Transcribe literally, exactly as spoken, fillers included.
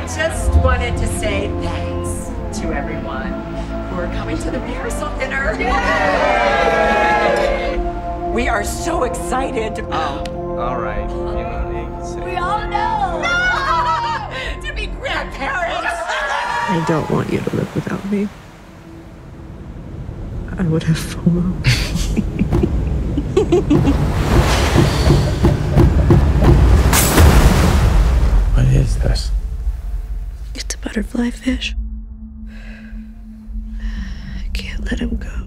just wanted to say thanks to everyone who are coming to the rehearsal dinner. Yay! We are so excited. Oh, all right. You know, you can say. We all know. No! To be grandparents. I don't want you to live without me. I would have FOMO. What is this? It's a butterfly fish. I can't let him go.